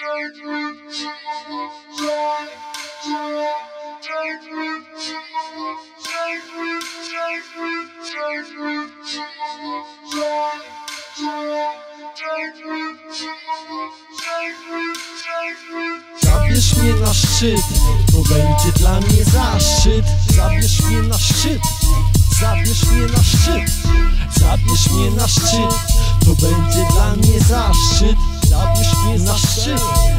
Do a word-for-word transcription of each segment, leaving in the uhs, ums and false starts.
Zabierz mnie na szczyt, to będzie dla mnie zaszczyt. Zabierz mnie na szczyt, zabierz mnie na szczyt. Zabierz mnie na szczyt, to będzie dla mnie zaszczyt. Zabierz mnie na szczyt.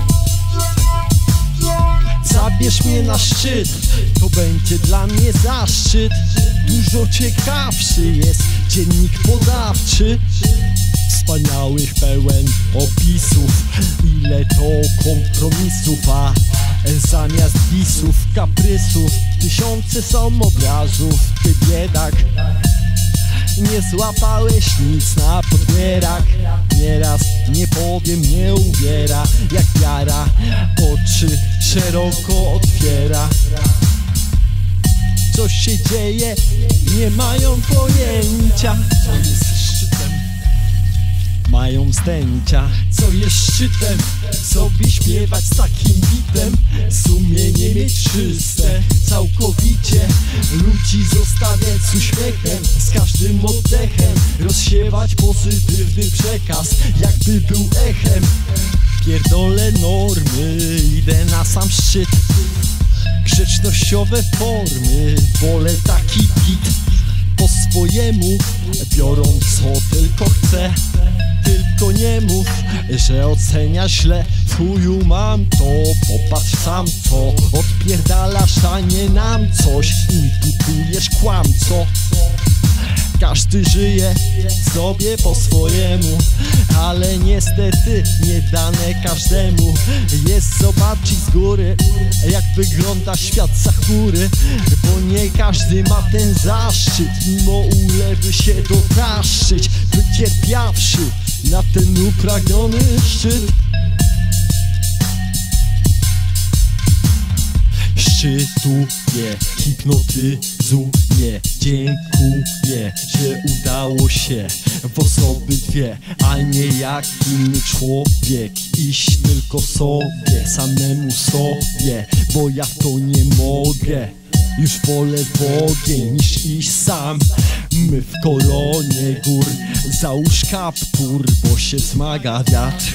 Zabierz mnie na szczyt, to będzie dla mnie zaszczyt. Dużo ciekawszy jest dziennik podawczy, wspaniałych pełen opisów. Ile to kompromisów, a zamiast disów, kaprysów tysiące są obrazów. Ty biedak, nie złapałeś nic na podbierak. Nieraz nie powiem, nie uwiera, jak wiara oczy szeroko otwiera. Co się dzieje, nie mają pojęcia. Co jest szczytem? Mają zdjęcia. Co jest szczytem? Sobie śpiewać z takim bitem, sumienie mieć czyste całkowicie, ludzi zostawiać z uśmiechem, z każdym oddechem rozsiewać pozytywny przekaz, jakby był echem. Pierdolę normy, idę na sam szczyt. Grzecznościowe formy, wolę taki beat. Po swojemu, biorąc co tylko chcę. Tylko nie mów, że ocenia źle. W chuju mam to, popatrz sam co odpierdalasz, a nie nam coś imputujesz, kłamco. Każdy żyje sobie po swojemu, ale niestety nie dane każdemu jest zobaczyć z góry, jak wygląda świat za chmury. Bo nie każdy ma ten zaszczyt, mimo ulewy się dotraszczyć, wycierpiawszy na ten upragniony szczyt. Szczytuje, hipnotyzuje, dziękuję, że udało się w osoby dwie, a nie jak inny człowiek. Iść tylko sobie, samemu sobie, bo ja to nie mogę. Już wolę w ogień niż iść sam. My w koronie gór, załóż kaptur, bo się zmaga wiatr.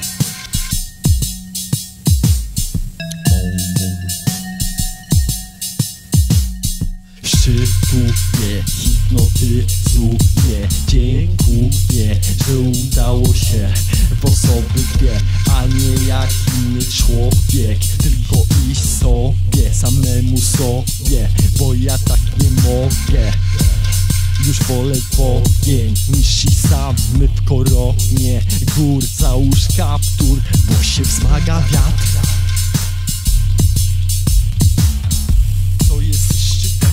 Szczytuje, hipnotyzuje, dziękuję, że udało się w osoby dwie, a nie jak inny człowiek. Tylko iść sobie, samemu sobie, bo ja tak nie mogę. Już wolę w ogień niż iść sam. My w koronie gór, załóż kaptur, bo się wzmaga wiatr. Co jest szczytem?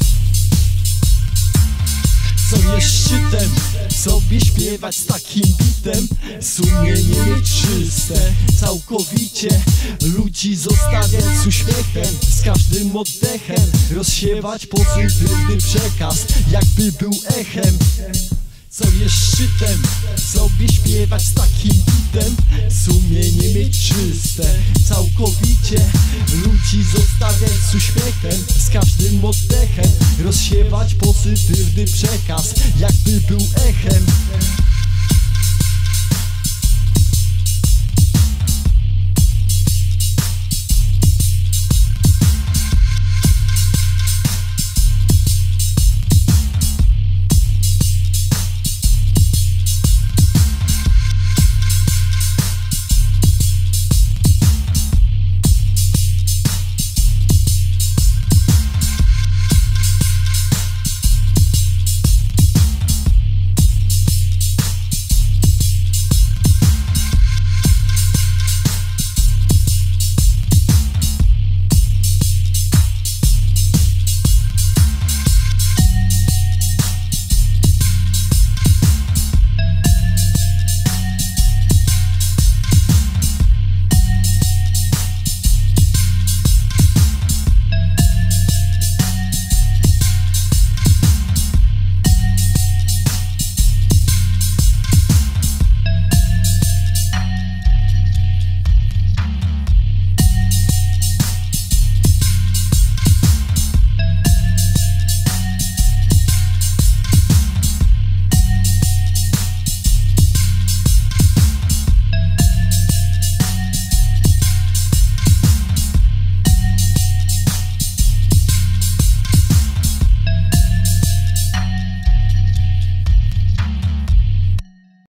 Co jest szczytem? Sobie śpiewać z takim bitem, sumienie mieć czyste całkowicie, ludzi zostawiać z uśmiechem, z każdym oddechem rozsiewać pozytywny przekaz, jakby był echem. Co jest szczytem? Sobie śpiewać z takim bitem, sumienie mieć czyste całkowicie, ludzi zostawiać z uśmiechem, z każdym oddechem rozsiewać pozytywny przekaz, jakby był echem.